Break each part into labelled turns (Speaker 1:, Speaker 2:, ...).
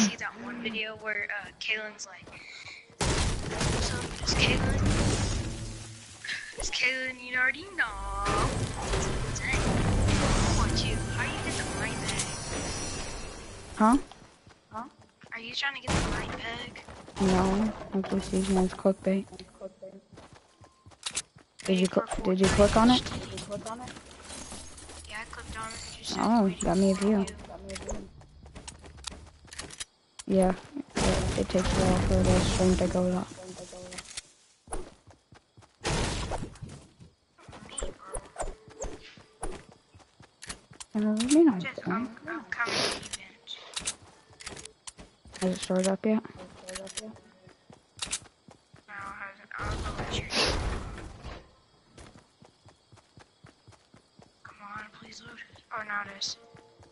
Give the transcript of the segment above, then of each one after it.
Speaker 1: see that one video where Kaylin's like, "So it's Kaylin? It's Kaylin, you already know." Dang. What you? How you get the blind bag?
Speaker 2: Huh?
Speaker 1: Are you trying to get the blind bag?
Speaker 2: No, I'm just using it as clickbait. Did you click on it?
Speaker 1: Yeah, I clicked on it. You said
Speaker 2: Oh, got me a view. Yeah, it takes a while for the stream to go up. Really nice.
Speaker 1: I'm coming to the bench.
Speaker 2: Has it started up yet?
Speaker 1: No, it hasn't. I don't know what you're doing. Come on, please load it. Oh, now it is.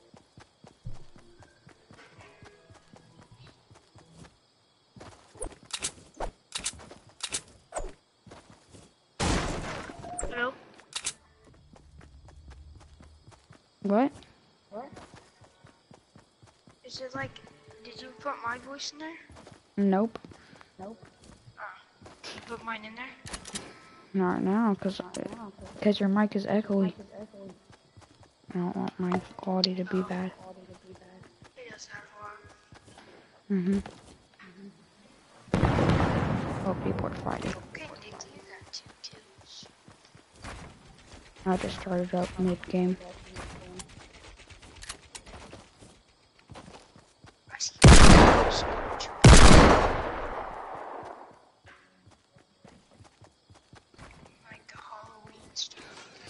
Speaker 1: Hello?
Speaker 2: What?
Speaker 1: Is it like, did you put my voice in there?
Speaker 2: Nope.
Speaker 1: Oh. Did you put mine in there?
Speaker 2: Not now, cause your mic is echoey. I don't want my quality to be bad.
Speaker 1: Yes, I
Speaker 2: Hope people are fighting.
Speaker 1: Okay, Nick, you got 2 kills.
Speaker 2: I just started up mid-game.
Speaker 1: I see like the Halloween stuff.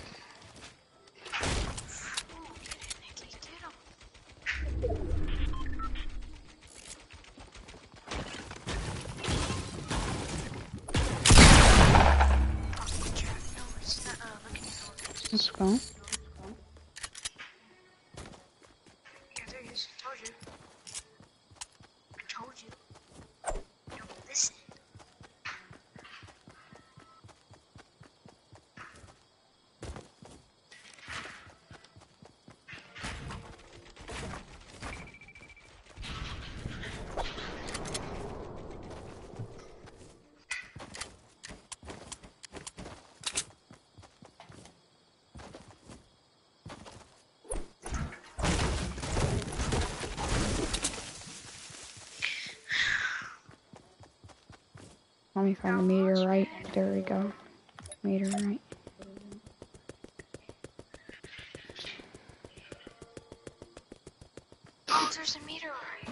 Speaker 1: Ooh, get it, Nicky, get him.
Speaker 2: Let's go.
Speaker 1: Yeah, there he is. Told you. I told you. Don't listen.
Speaker 2: Let me find the meteorite. There we go. Meteorite.
Speaker 1: Oh, there's a meteorite.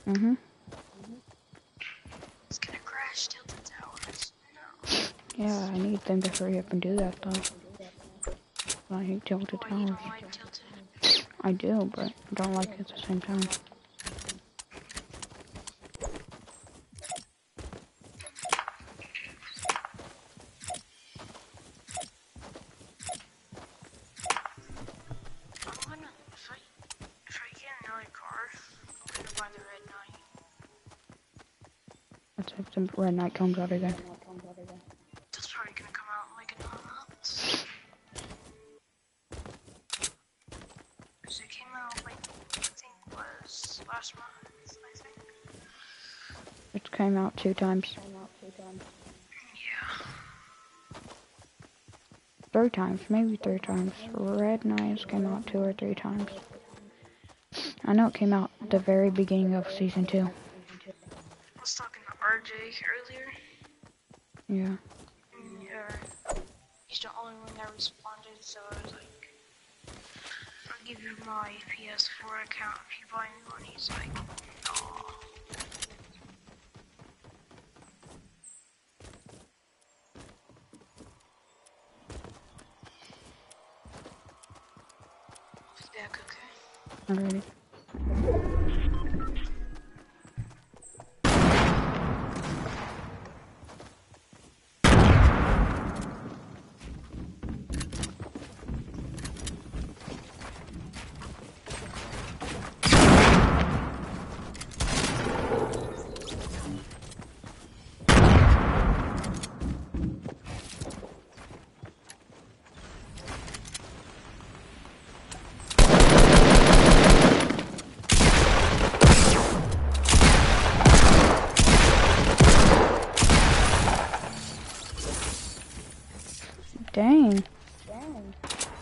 Speaker 1: It's gonna crash Tilted Towers. No.
Speaker 2: Yeah, I need them to hurry up and do that though. I hate Tilted
Speaker 1: Boy, you
Speaker 2: Towers.
Speaker 1: don't like Tilted.
Speaker 2: I do, but I don't like it at the same time.
Speaker 1: If I get another car, I'm gonna buy the Red Knight.
Speaker 2: Let's hope the Red Knight comes out again.
Speaker 1: That's probably gonna come out in like another month. Cause it came out like, I think was last month, I think.
Speaker 2: It came out 2 times.
Speaker 1: Yeah.
Speaker 2: 3 times, maybe 3 times. Red Knights came out 2 or 3 times. I know it came out at the very beginning of season 2.
Speaker 1: I was talking to RJ earlier.
Speaker 2: Yeah.
Speaker 1: He's the only one that responded, so I was like, I'll give you my PS4 account if you buy me one. He's like, no. Back, okay?
Speaker 2: Alrighty.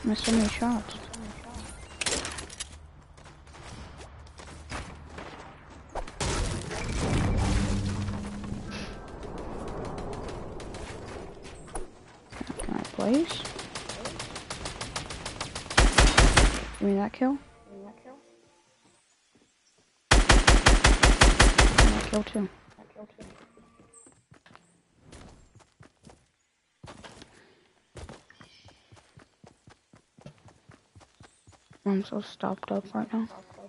Speaker 2: Missed so many shots. Can I place? Give me that kill. That kill too. I'm so stopped up right now.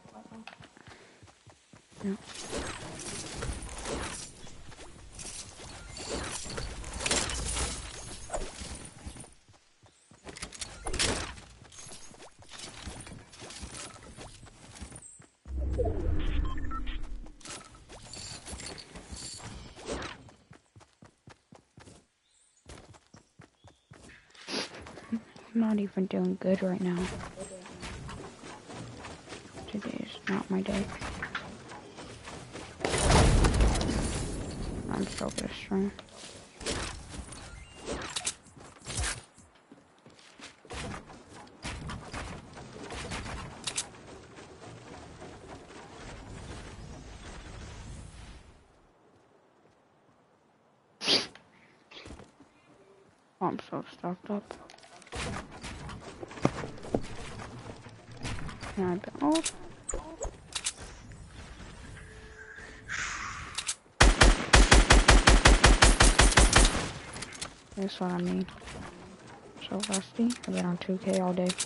Speaker 2: Yeah. I'm not even doing good right now. Today is not my day. I'm still gonna stream. Oh, I'm so stocked up. Can I build? That's what I mean. So rusty. I've been on 2K all day.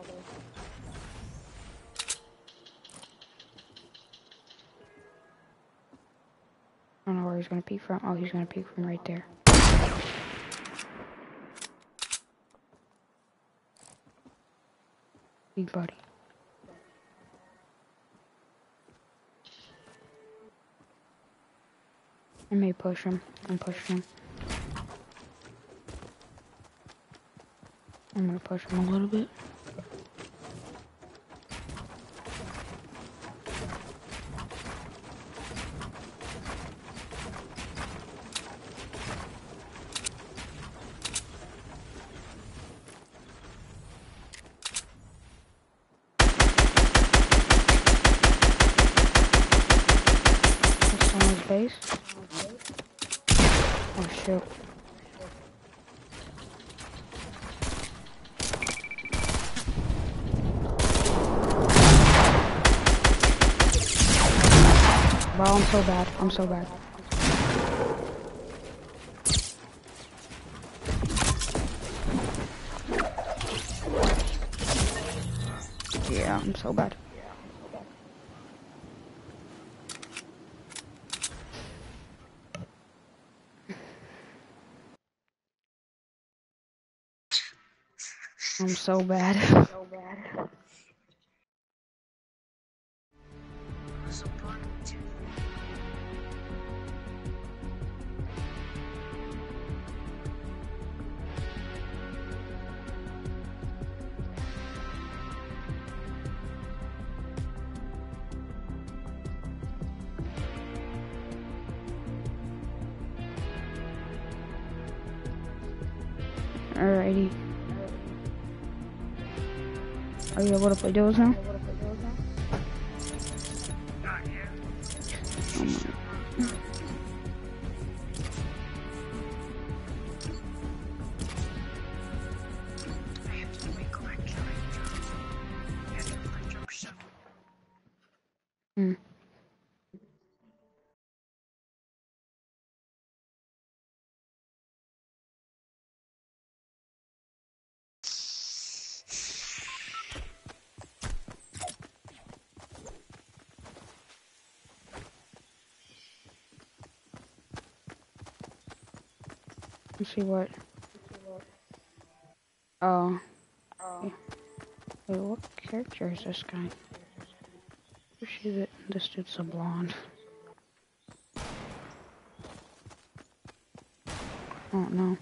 Speaker 2: I don't know where he's gonna peek from. Oh, he's gonna peek from right there. Big buddy. I may push him. I'm pushing him. I'm gonna push him a little bit. This on his base. Oh shoot. Wow, I'm so bad. I'm so bad. Yeah, I'm so bad. I'm so bad. So bad.
Speaker 1: So bottom two.
Speaker 2: Alrighty. Are you able to play duos now?
Speaker 1: Not yet.
Speaker 2: Oh my.
Speaker 1: I have to make a like killing jump. I have to like jump so.
Speaker 2: Hmm. Let's see what. Oh. Wait, what character is this guy? Who's she that this dude's a blonde? Oh no.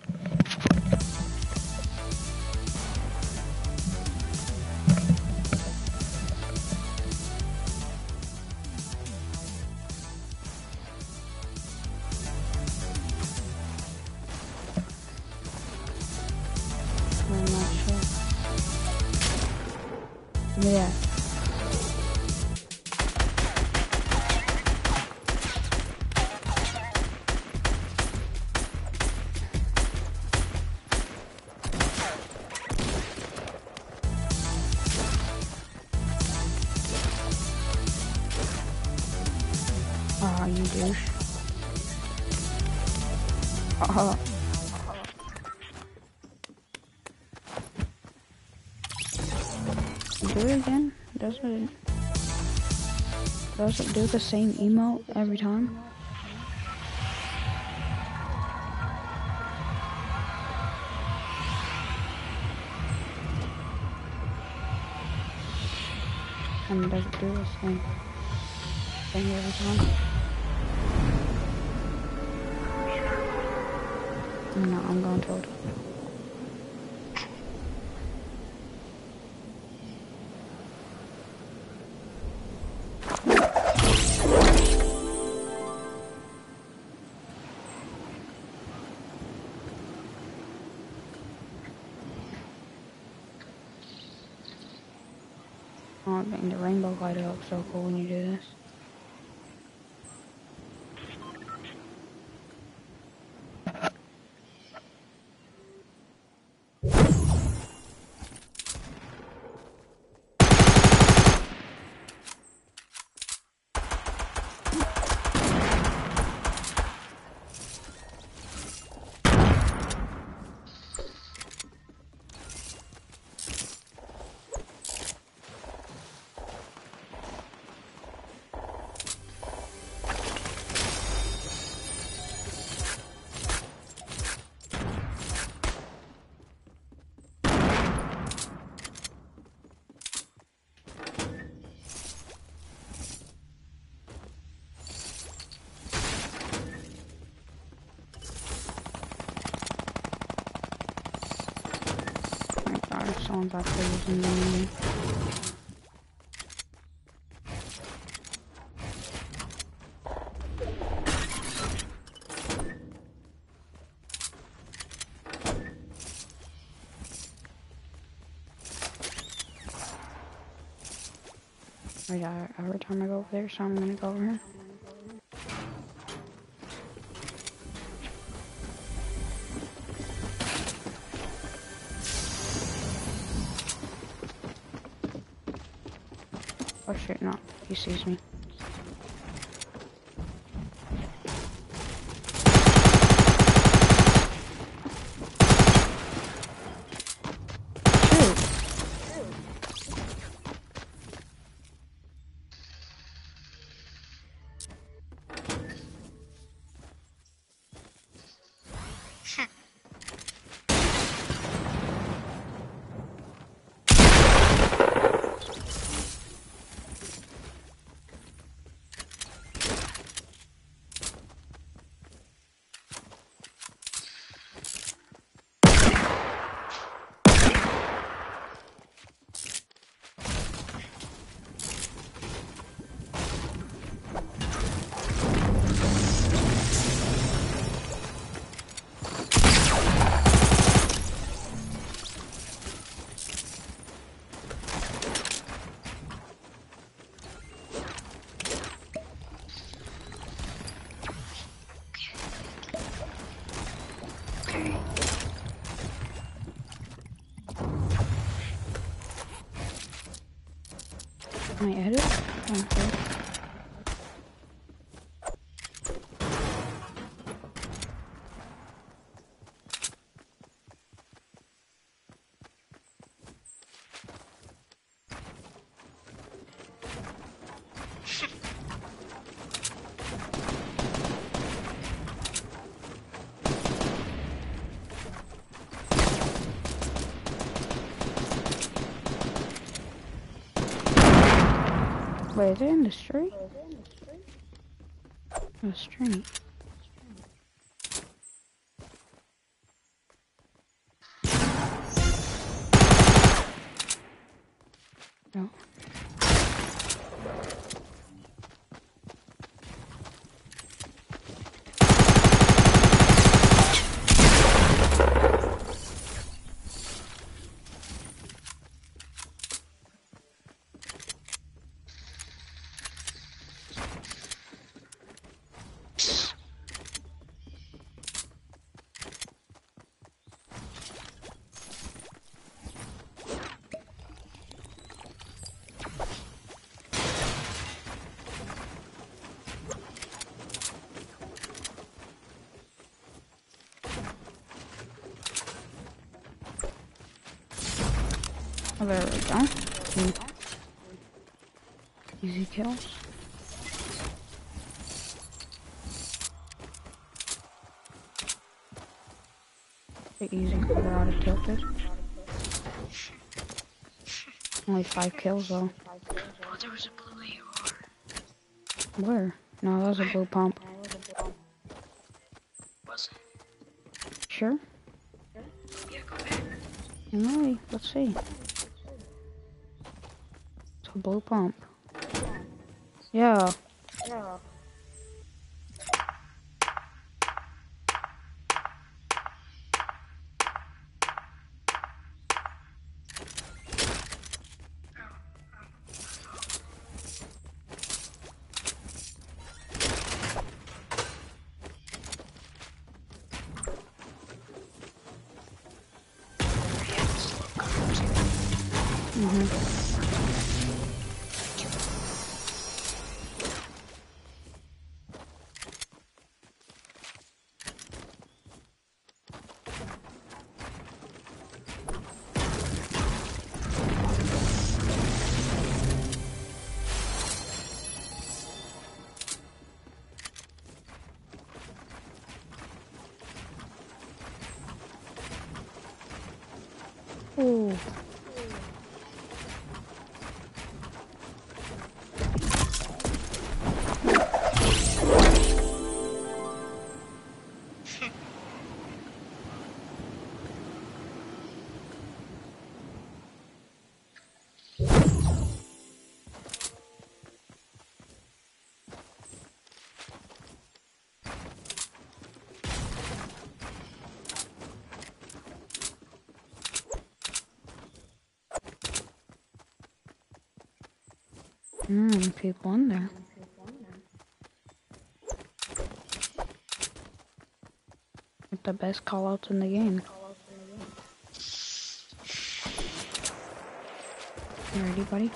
Speaker 2: I'm not sure. Ah, you douche. Do it again? Does it do the same emote every time? And does it do the same thing every time? No, I'm going to it. Oh, dang, the rainbow lighted up so cool when you do this. Someone's actually using the Wait, every time I go over there, so I'm gonna go over here. Oh shit, no, he sees me. Can I edit? Okay. Wait, is it in the street? The street. No. Oh, there we go. Easy kills. Pretty easy because they're out of tilted. Only 5 kills though.
Speaker 1: Oh, there was a blue AR.
Speaker 2: Where? No, that was a blue pump.
Speaker 1: Was it?
Speaker 2: Sure?
Speaker 1: Yeah, go ahead.
Speaker 2: Alright, let's see. It's a blue pump. Yeah. Ooh. People in there. With the best callouts in the game. You ready, buddy?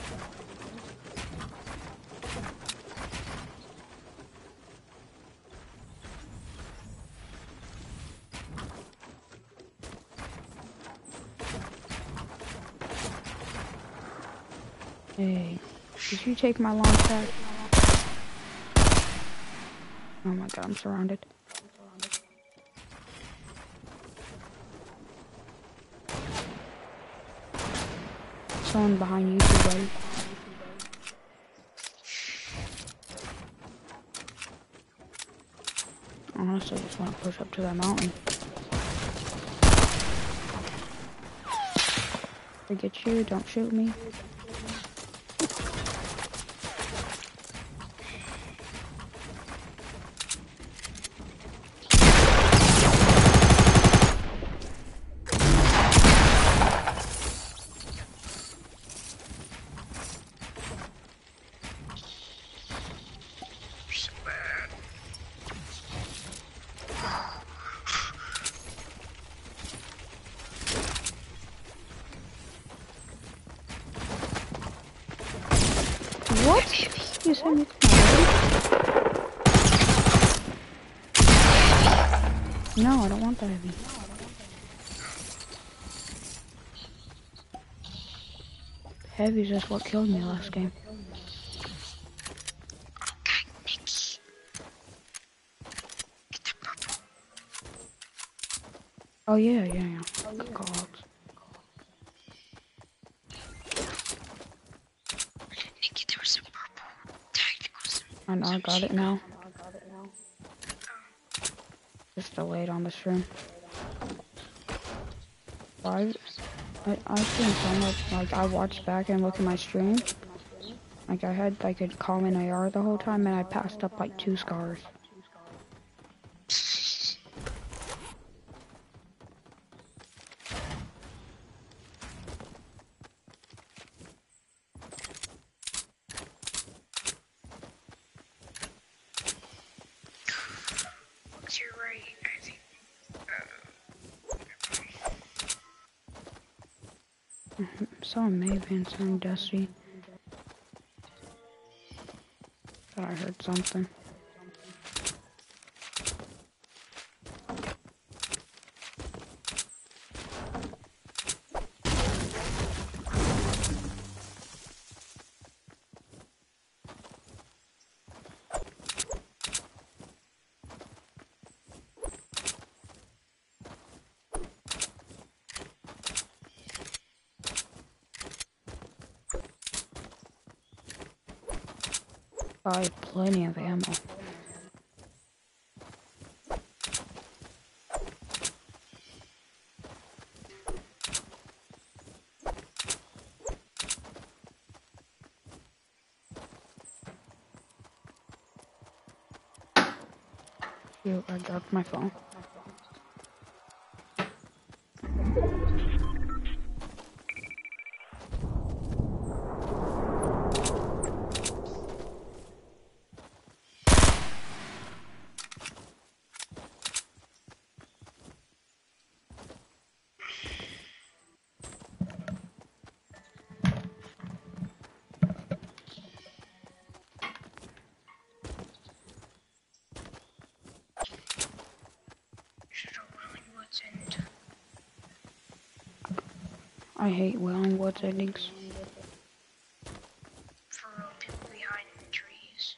Speaker 2: Hey, did you take my launch pad? Oh my god, I'm surrounded. Someone behind you too, buddy. Honestly, I just want to push up to that mountain. Forget you, don't shoot me.
Speaker 1: So bad.
Speaker 2: What? You sent me to No, I don't want that heavy. Heavy's just what killed me last game.
Speaker 1: Okay, Nikki. Get the purple.
Speaker 2: Oh yeah. Good calls.
Speaker 1: Nikki, there was some purple tacticals.
Speaker 2: I know, I got it now. Just delayed on the stream. I've seen some of, like, I watched back and looked at my stream. Like, I had, like, a common AR the whole time, and I passed up, like, 2 scars.
Speaker 1: What's your right? I think.
Speaker 2: Saw Maven, some Dusty. Thought I heard something. I have plenty of ammo. Shoot, I dropped my phone. I hate Wailing Woods endings.
Speaker 1: For real, people behind in the trees.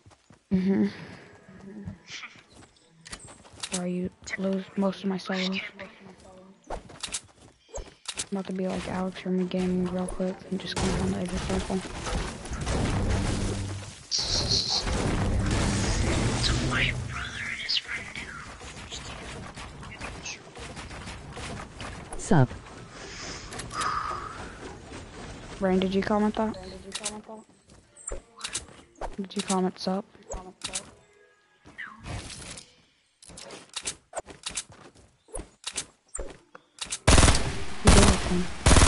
Speaker 2: Where you lose most of my solos.
Speaker 1: Camping.
Speaker 2: I'm about to be like Alex from me gaming real quick and just come on the edge of the circle.
Speaker 1: It's a white brother and his friend now.
Speaker 3: Sub.
Speaker 2: Rain, did you comment that? Did you comment sup? You did it then.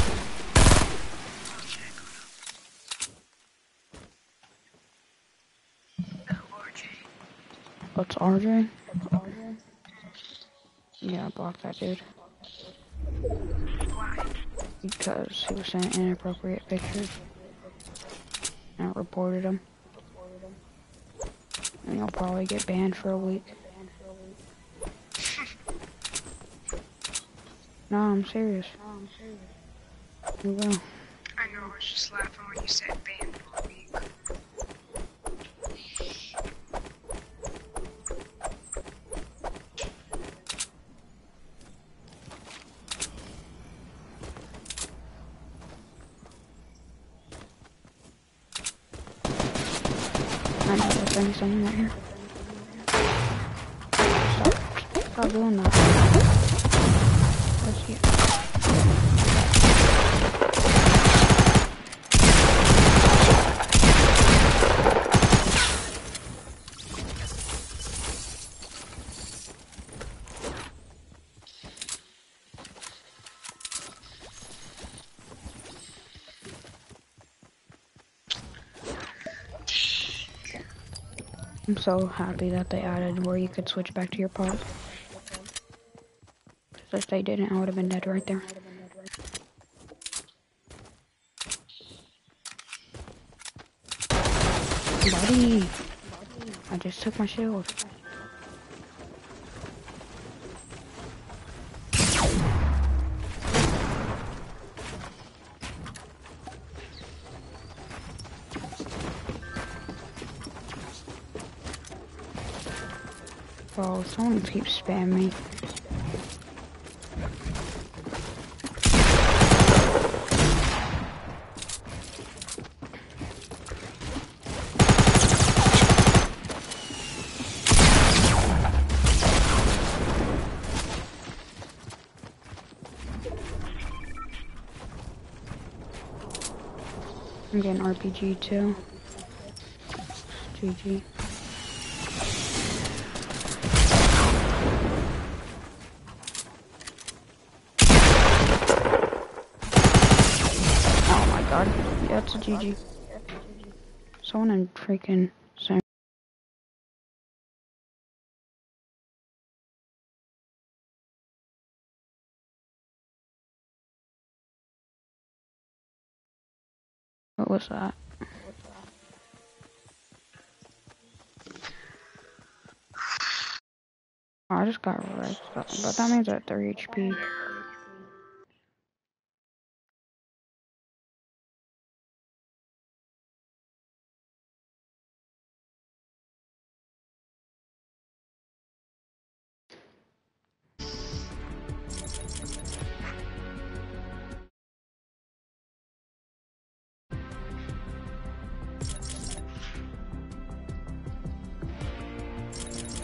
Speaker 2: What's RJ? Yeah, block that dude.
Speaker 1: Why?
Speaker 2: Because he was sending inappropriate pictures. And I reported him. And he'll probably get banned for a week. No, I'm serious. We will.
Speaker 1: I know, I was just laughing when you said banned for a week.
Speaker 2: I know there's gonna be someone right here. Stop doing that. Let's get. I'm so happy that they added where you could switch back to your pod. If they didn't, I would have been dead right there. Buddy! I just took my shield. Bro, someone keeps spamming me. I'm getting RPG too. GG. Oh my god. Yeah, it's a GG. Someone in freaking San. What was that? Oh, I just got wrecked, but that means at 3 HP.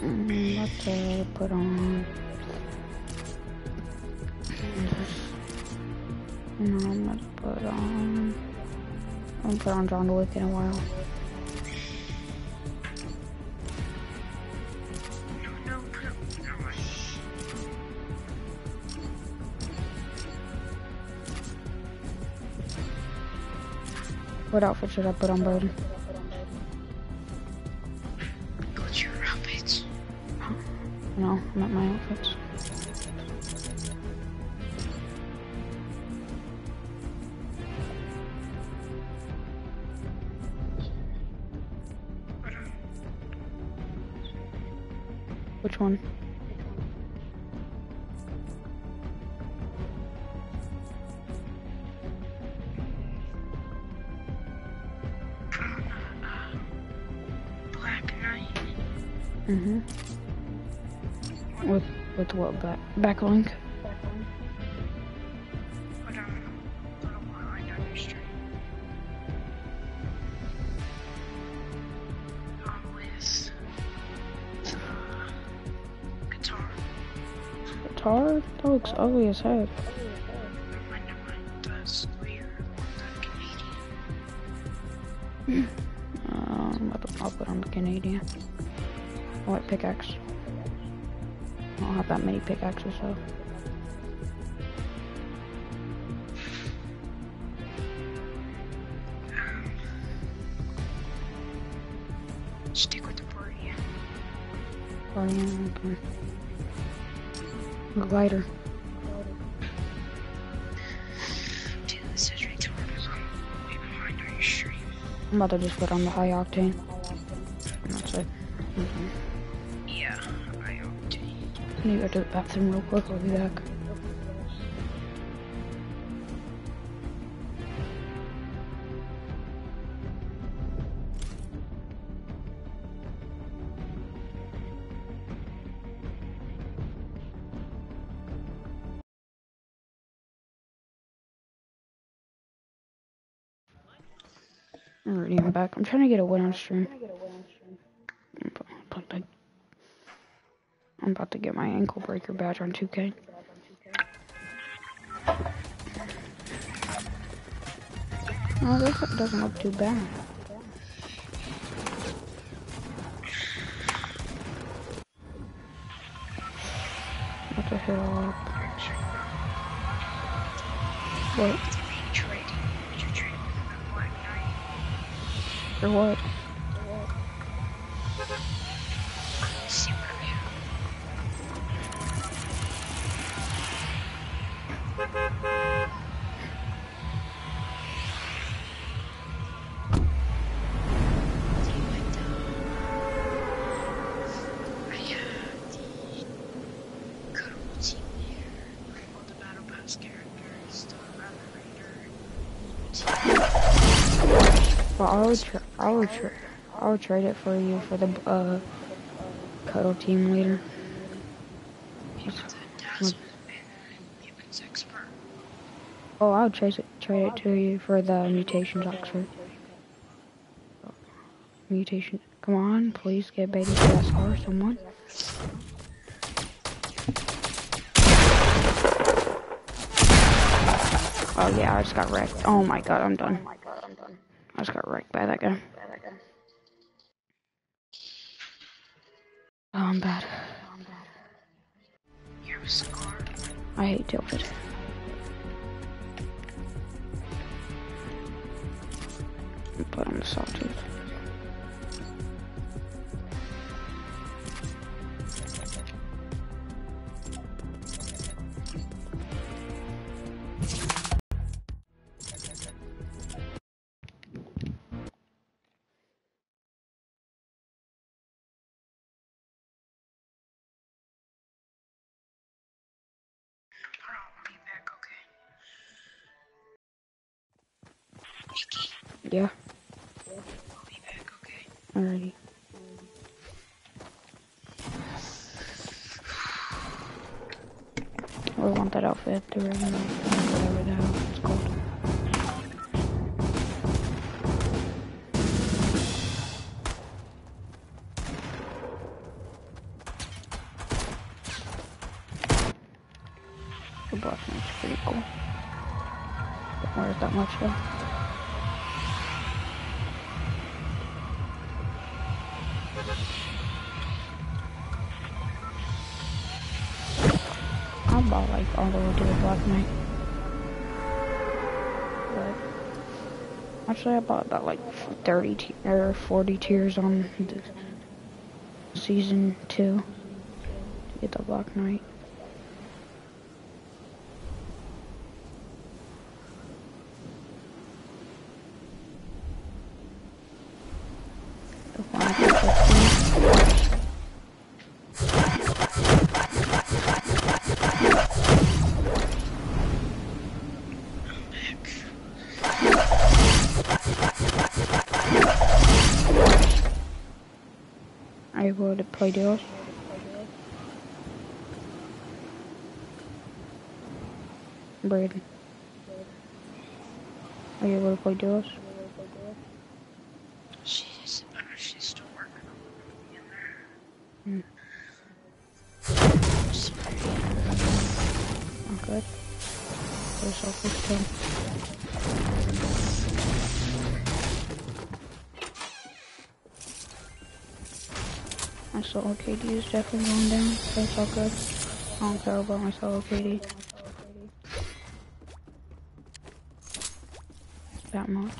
Speaker 2: What to put on? No, I'm gonna put on. I'm gonna put on John Wick in a while.
Speaker 1: No, put on.
Speaker 2: What outfit should I put on, Brody?
Speaker 1: What's your outfits?
Speaker 2: No, not my outfits. Which one?
Speaker 1: Black Knight.
Speaker 2: Mm-hmm. With what backlink?
Speaker 1: Put on a little behind on your stream. With guitar.
Speaker 2: Guitar? That looks ugly as heck.
Speaker 1: Never mind. That's weird. The Canadian.
Speaker 2: I'll put on the Canadian. What pickaxe? I don't have that many pickaxes, so.
Speaker 1: Stick with the party.
Speaker 2: Okay. The glider.
Speaker 1: Dude, this is retarded. I'm way behind on your stream.
Speaker 2: I'm about to just put on the high octane. That's it.
Speaker 1: Yeah, I do.
Speaker 2: I need to go to the bathroom real quick. I'll be back. Alrighty, I'm back. I'm trying to get a win on stream. I'm about to get my ankle breaker badge on 2K. Oh, this doesn't look too bad. What the hell? What? For what? Well, I would trade it for you for the cuddle team leader. Oh, I would trade it to you for the mutations expert. Mutation. Come on, please get baby or someone. Oh yeah, I just got wrecked. Oh my god, I'm done. I just got wrecked by that guy. Oh, I'm bad. I hate tilted. Put on the sawtooth. Yeah.
Speaker 1: I'll be back, okay?
Speaker 2: Alrighty. I want that outfit, the regular, whatever the hell it's called. The Black Knight's pretty cool. Don't wear it that much though. I bought like all the way to the Black Knight. But actually I bought about like 30 or 40 tiers on the season 2 to get the Black Knight. Are you able to play duos? Braden. Are you able to play duos?
Speaker 1: She's still working on it.
Speaker 2: Oh, good. There's all this thing. My solo KD is definitely going down. That's all good. I don't care about my solo KD that much.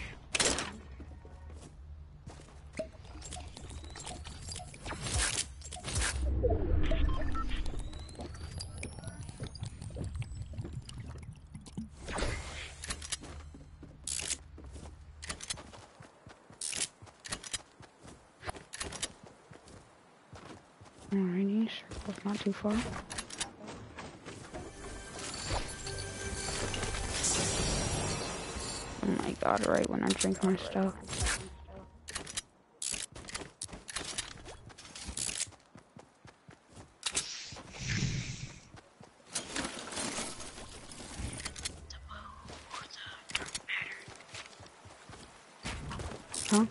Speaker 2: Alrighty, circle's not too far. Oh my god, right when I drink my stuff. Huh?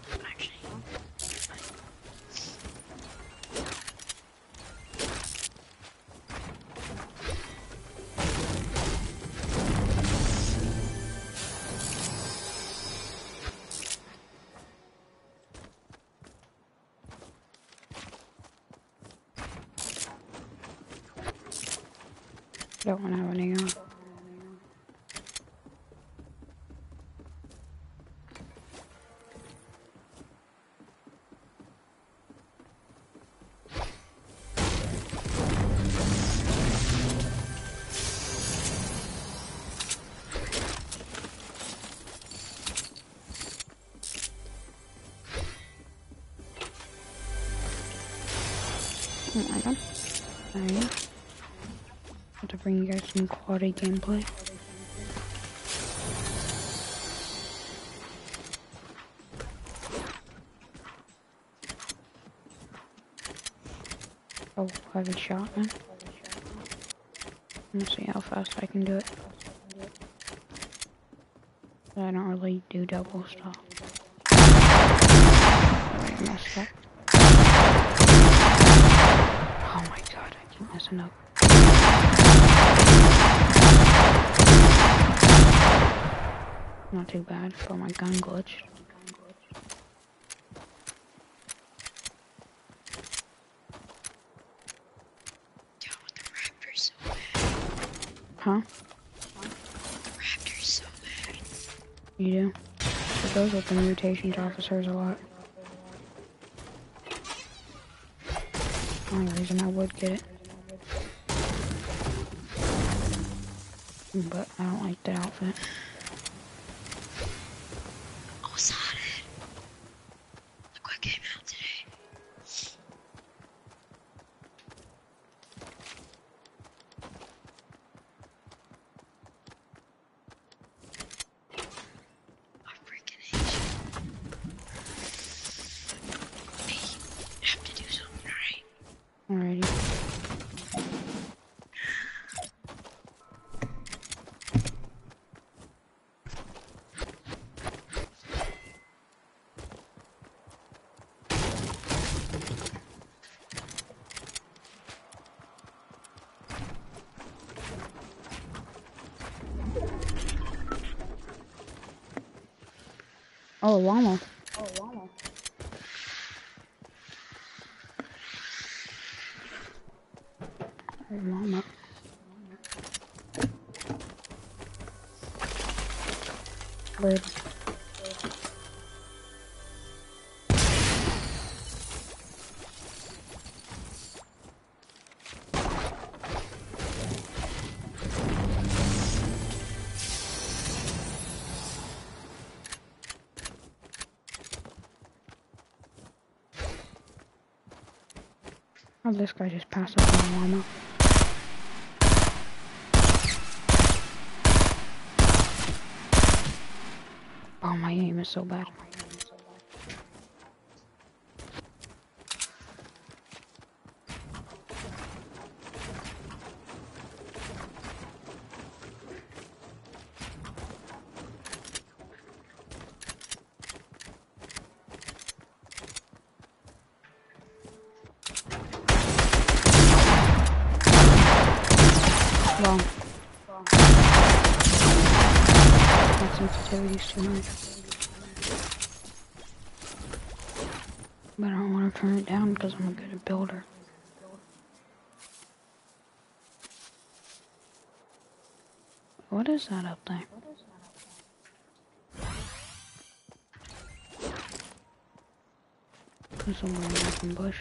Speaker 2: Don't want to have any on. Oh my god. Alright. To bring you guys some quality gameplay. Oh, heavy shotgun. Let's see how fast I can do it. I don't really do double stuff. I messed up. Oh my god, I keep messing up. Not too bad, but my gun glitched.
Speaker 1: The Raptor's so bad.
Speaker 2: Huh?
Speaker 1: The Raptor's so bad.
Speaker 2: You do? It goes with the mutations officers a lot. Only reason I would get it. But I don't like the outfit.
Speaker 1: Oh, saw it. Look what came out today. I freaking hate you. Hey, you have to do something, alright?
Speaker 2: Alrighty. Oh, llama. Oh, llama. Bird. Oh, this guy just passed up on a llama. Oh, my aim is so bad. Well, that sensitivity's too high. But I don't want to turn it down because I'm a good builder. What is that up there? There's a little open bush.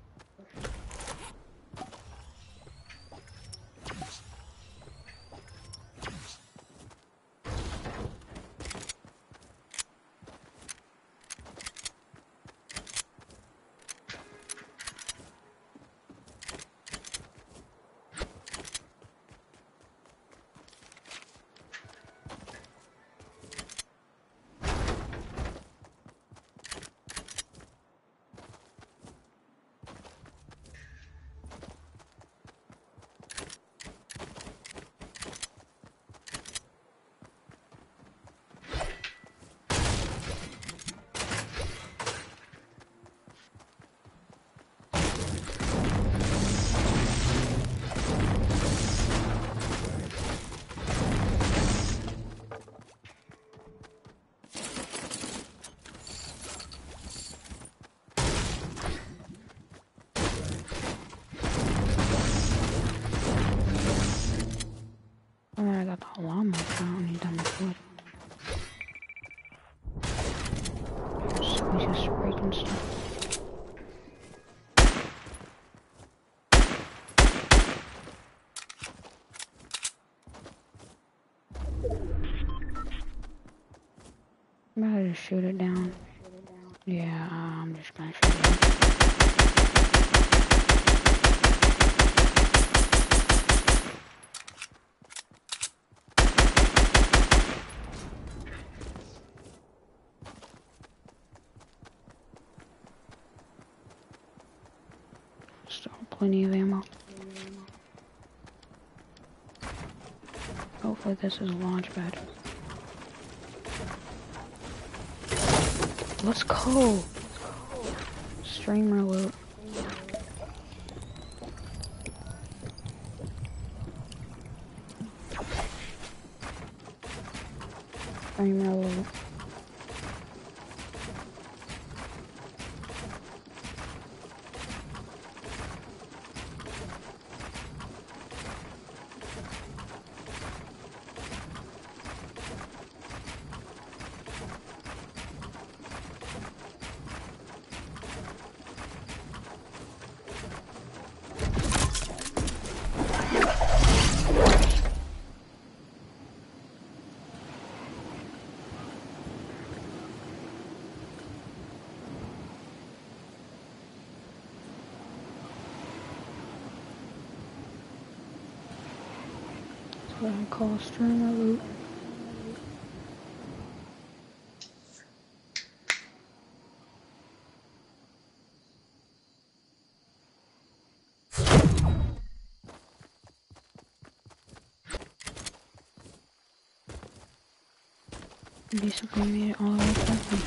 Speaker 2: Oh, I got the llama. I don't need that much wood. So we just breaking stuff. I'm about to just shoot it down. Yeah, I'm just gonna shoot it down. Still plenty of ammo. Hopefully this is a launch pad. Let's go! Streamer loot. Streamer loot. That's what I call streamer loot. Basically made it all the way back.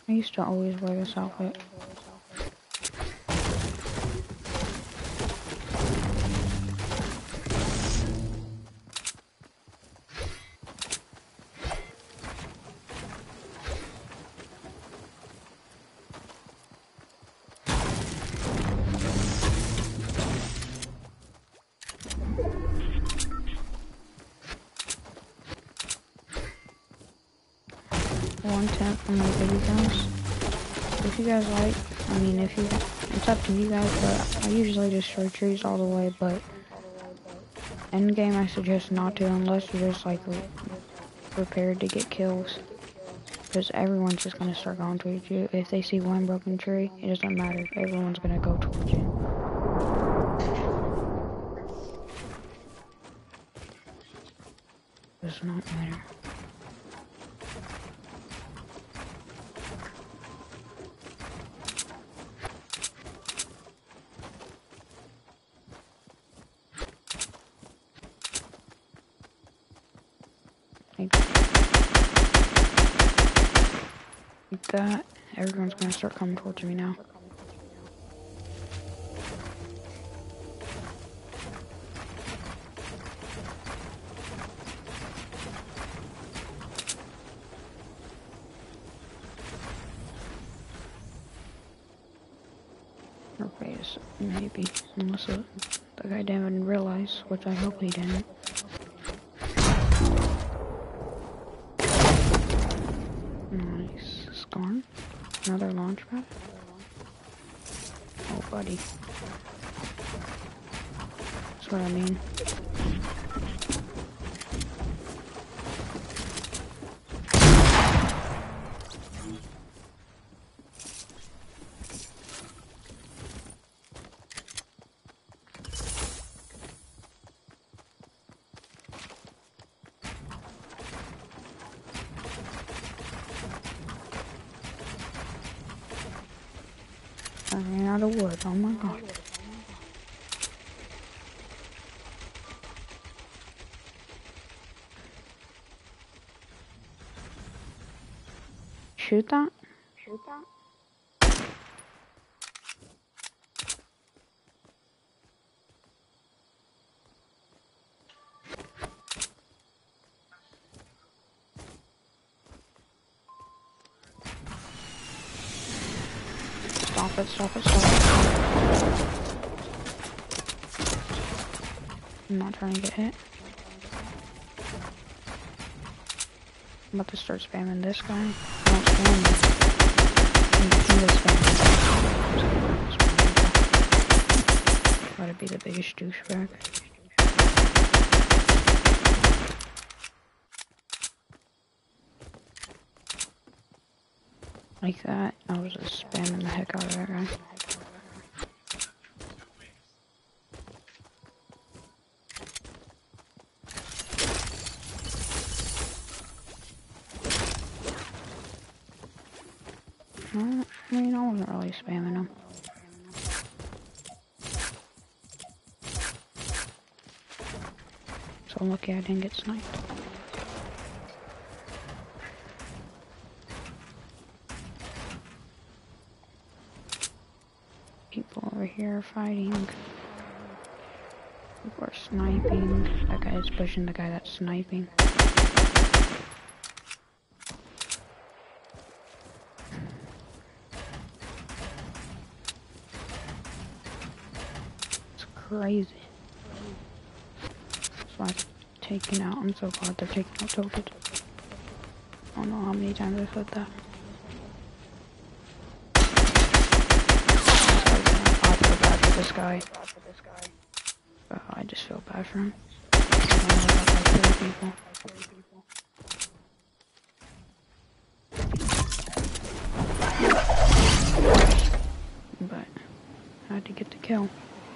Speaker 2: I used to always wear this outfit. One tip for my baby guys. If you guys like, I mean, it's up to you guys, but I usually just destroy trees all the way, but end game I suggest not to unless you're just like prepared to get kills. Because everyone's just gonna start going towards you. If they see one broken tree, it doesn't matter. Everyone's gonna go towards you. Does not matter. Like that. Everyone's gonna start coming towards me now. Or base, maybe. Unless the guy didn't realize, which I hope he didn't. Nice. Scorn. Another launch pad. Oh, buddy. That's what I mean. I ran out of wood, oh my god. Shoot that? Shoot that? Stop it, stop it, stop it. I'm not trying to get hit. I'm about to start spamming this guy. I'm not spamming him. I'm just spamming. Gotta be the biggest douchebag. Like that. I was just spamming the heck out of that guy. I mean, I wasn't really spamming him. So lucky I didn't get sniped. People over here are fighting. People are sniping. That guy is pushing the guy that's sniping. It's crazy. That's why it's taking out. I'm so glad they're taking out tilted. I don't know how many times I've said that. This guy. I just feel bad for him. People. But I had to get the kill.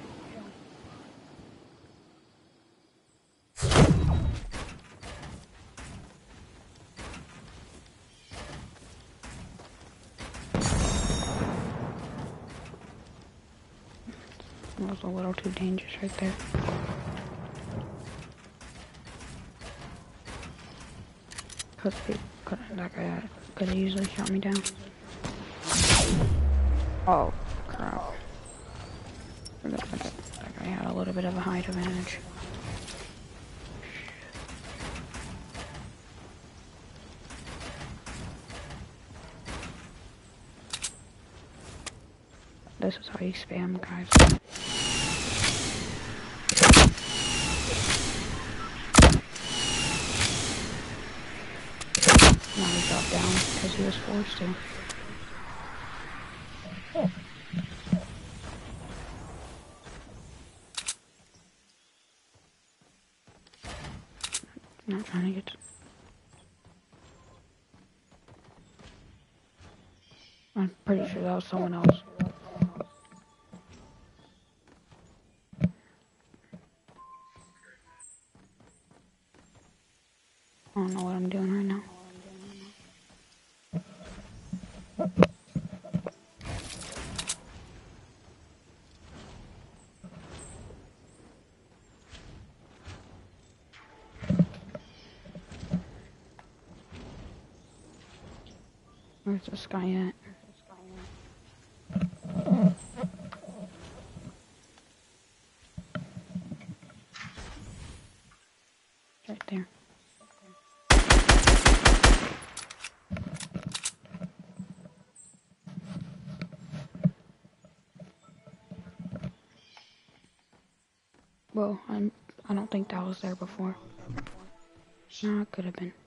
Speaker 2: That was a little too dangerous right there. That guy could have easily shot me down. Oh, crap. Forgot that guy had a little bit of a height advantage. This is how you spam, guys. Now he dropped down because he was forced to. Not trying to get to... I'm pretty sure that was someone else. I don't know what I'm doing right now. Where's this guy at? Right there. Well, I don't think that was there before. No, it could have been.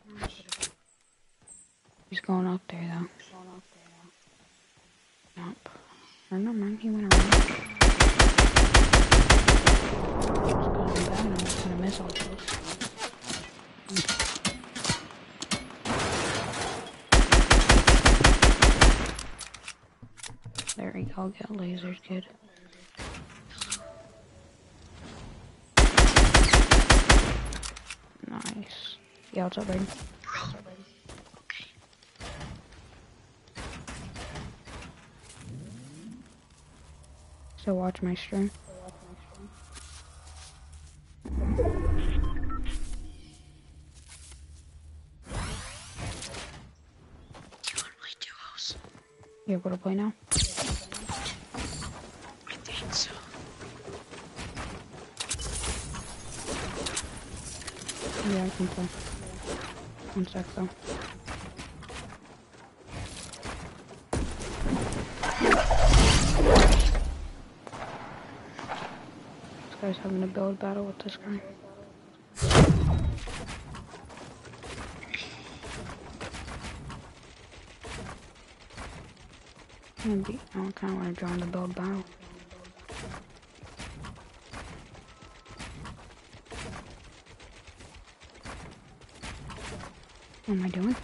Speaker 2: He's going up there though. Nope. Or no, man, he went around. It's going bad. I'm just gonna miss all those. There we go. Get lasers, good. Nice. Yeah, what's up, Braden? So watch my stream. You able to play now?
Speaker 1: I think so.
Speaker 2: Yeah, I can play. One sec though. This guy's having a build battle with this guy. I kind of want to join the build battle. What am I doing?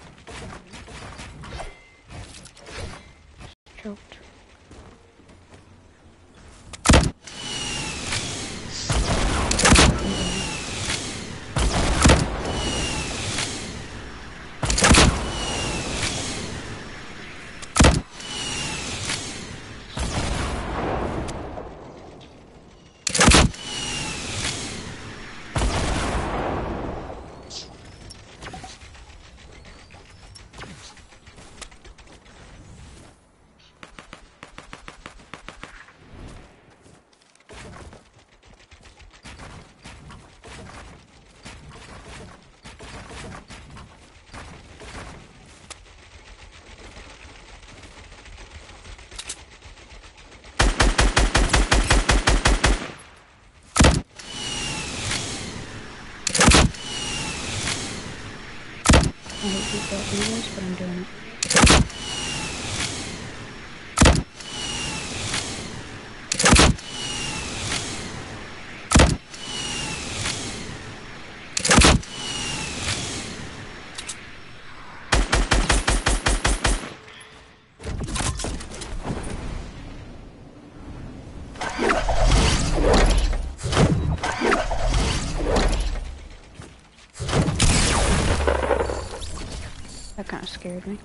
Speaker 2: Choked. I hate people that do this, but I'm doing it. That kind of scared me.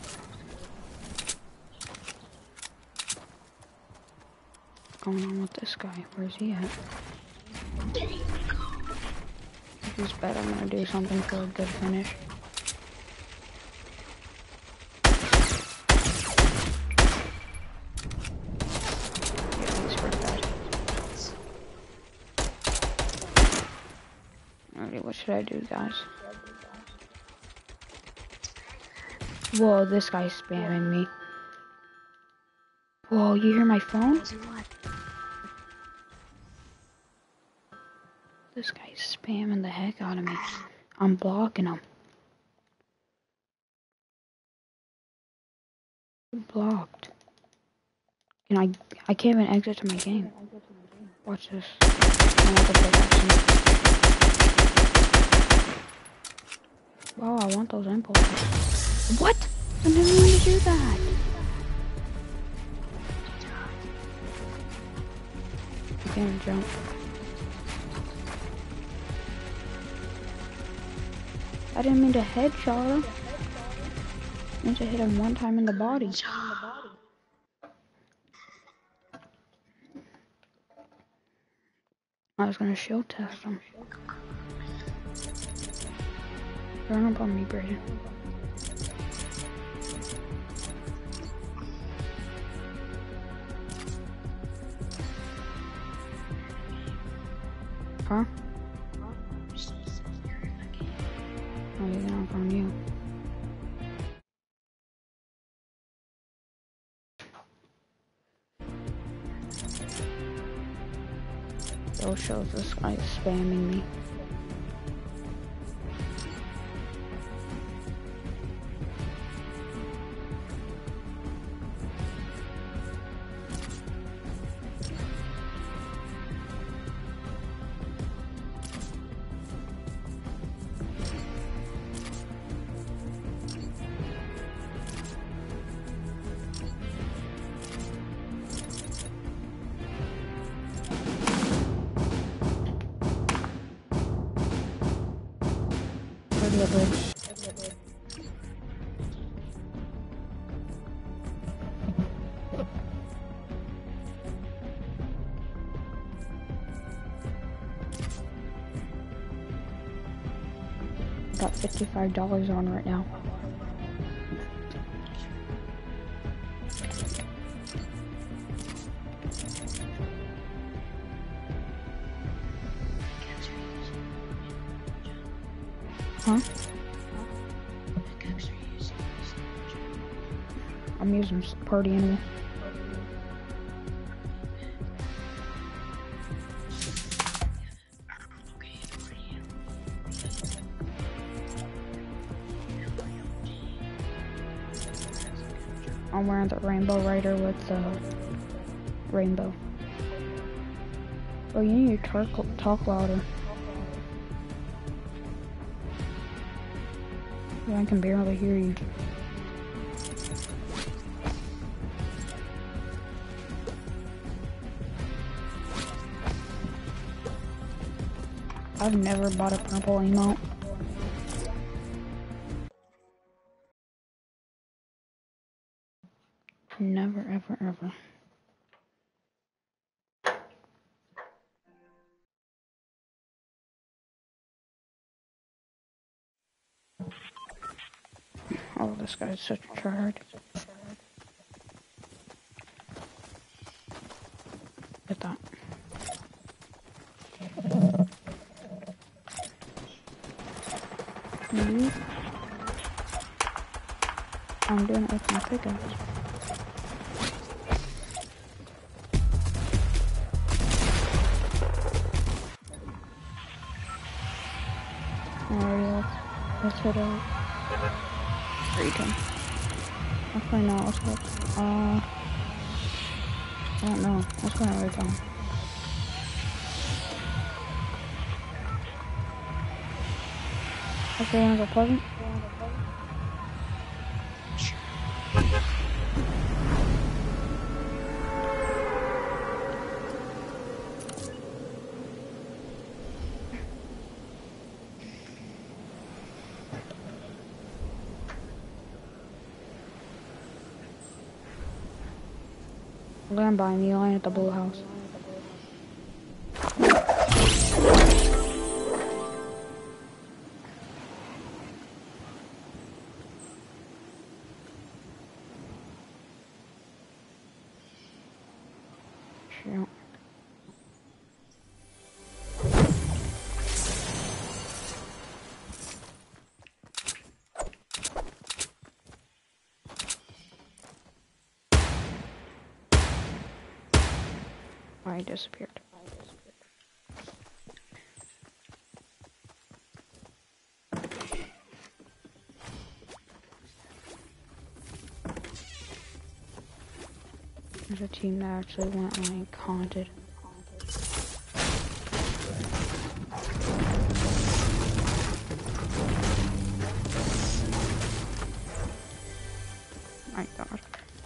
Speaker 2: What's going on with this guy? Where's he at? If he's bad, I'm gonna do something for a good finish. should I do, guys? Whoa, this guy's spamming me. Whoa, you hear my phone? This guy's spamming the heck out of me. I'm blocking him. Blocked. And I can't even exit to my game. Watch this. I want the pickaxe. Wow, I want those impulses. What? I didn't mean to do that. I can't jump. I didn't mean to headshot him. I meant to hit him one time in the body. I was gonna shield test him. Run up on me, Brayden. Huh? Oh, he's not on you. Those shows this guy's spamming me. Got $55 on right now. Huh? I'm using party animal. I'm wearing the rainbow rider with the rainbow. Oh, you need to talk louder. Yeah, I can barely hear you. I've never bought a purple emote. Never, ever, ever. Oh, this guy's such a tryhard. Get that. Me? I'm doing it with my pickaxe. Alright, let's hit out. Freedom. Actually, no, let's go. I don't know. Let's go right down. Okay, wanna go Pleasant? Land by me, line at the blue house. Shoot. I disappeared. There's a team that actually went like haunted. My God.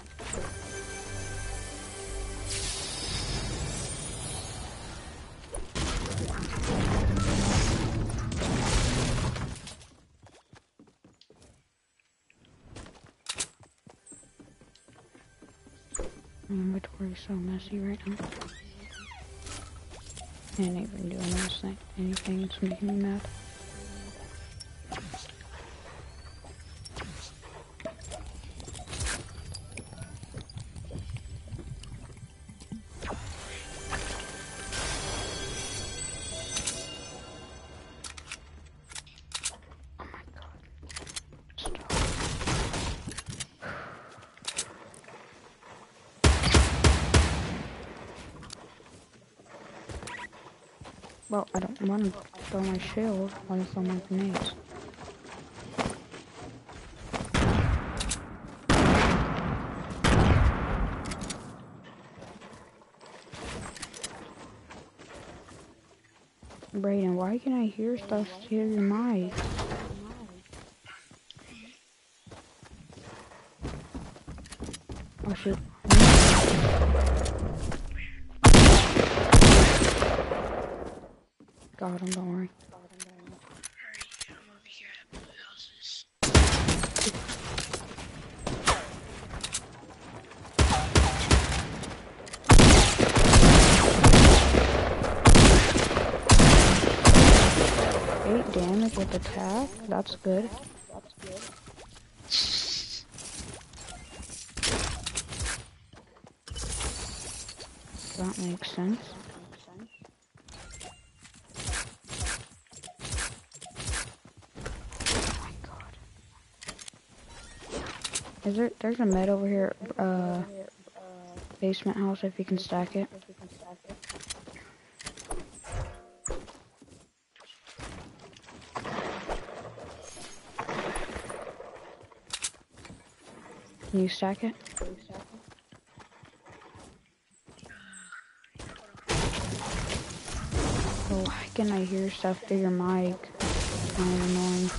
Speaker 2: My inventory's so messy right now. I ain't even doing anything that's making me mad. Oh my God. Stop. Well, I don't want to throw my shield. I want to throw my grenades. Brayden, why can I hear stuff through your mic? Oh shoot. Got him, don't worry.
Speaker 1: Alright, I'm over here at blue houses.
Speaker 2: 8 damage with attack? That's good. That makes sense. Oh my God. There's a med over here, basement house if you can stack it. Can you stack it? Oh, why can I hear stuff through your mic? It's kind of annoying.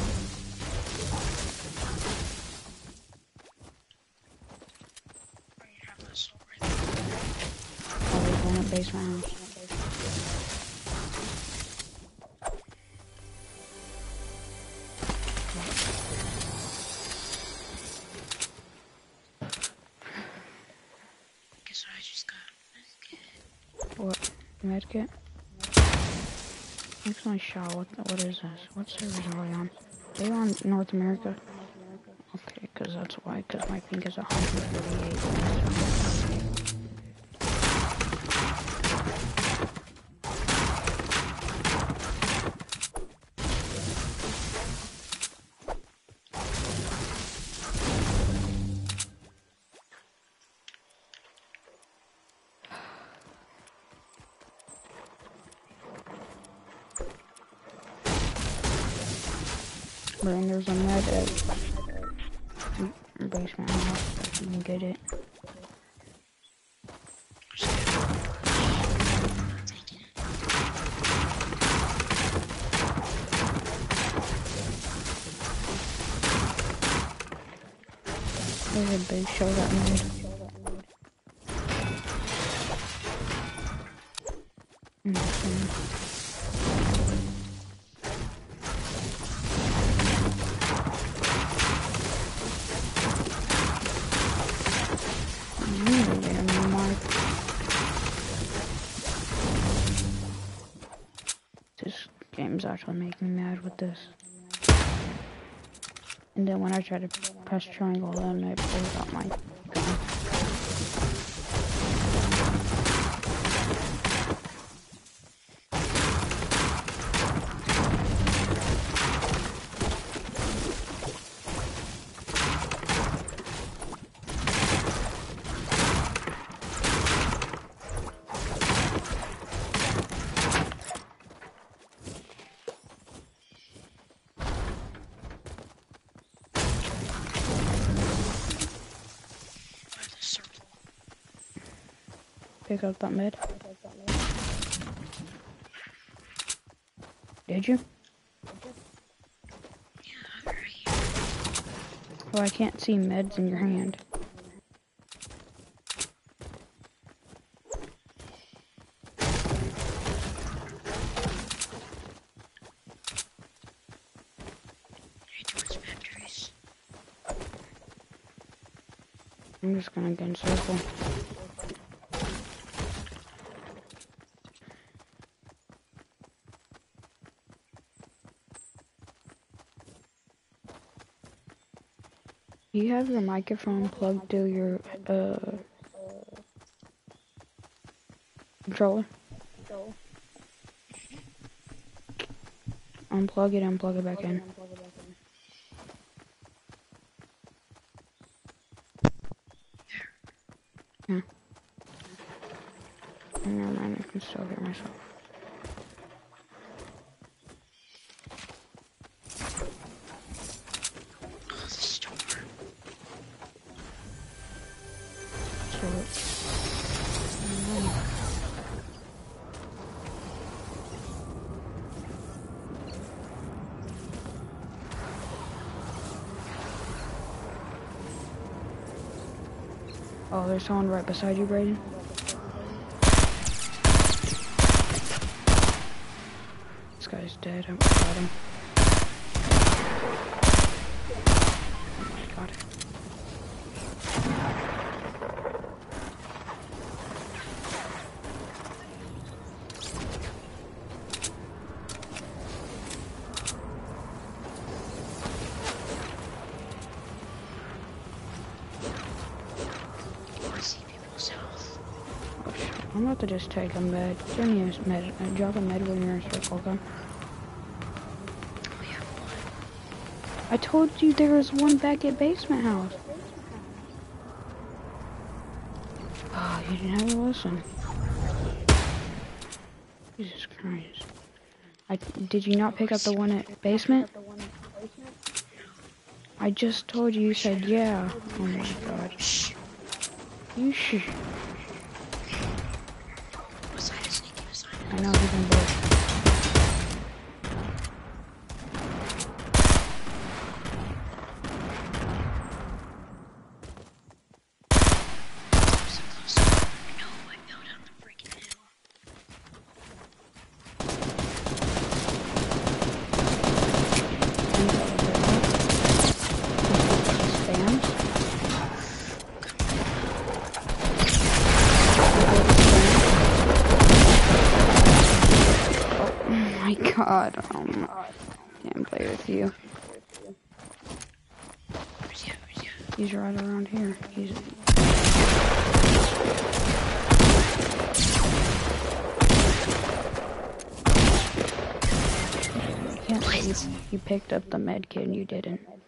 Speaker 1: I have my soul right there.
Speaker 2: Oh, there's one at basement house.
Speaker 1: Guess what I just got?
Speaker 2: What? Medkit? Thanks my shot. What is this? What servers are we on? Are you on North America? Okay, because that's why. Because my ping is 138. And there's a med at basement house if you can get it. There's a big show that made. This game's actually making me mad with this. And then when I try to press triangle, then it pulls out my gun. pick up that med? Did you?
Speaker 1: Yeah, I'm right here.
Speaker 2: Well, I can't see meds in your hand. I'm just gonna get in circle. Do you have your microphone plugged to your controller? Unplug it and plug it back in. Yeah. Never mind, I can still hear myself.
Speaker 1: Oh, the storm.
Speaker 2: Oh, there's someone right beside you, Brayden. This guy's dead. I'm got him. Got it. I'm about to just take a med. Send me a med. Drop a med when you're in circle, okay?
Speaker 1: We have one.
Speaker 2: I told you there was one back at basement house. Oh, you didn't have to listen. Jesus Christ. Did you not pick up the one at basement? I just told you, you said yeah. Oh my god. You should.
Speaker 1: What side is Sneaky beside us?
Speaker 2: I know, he's in both.
Speaker 1: So close. No, I fell down the freaking hill.
Speaker 2: Spams. Oh my god. Can't play with you.
Speaker 1: Where's he at? Where's he at?
Speaker 2: He's right around here. He's. Can't say you picked up the med kit and you didn't.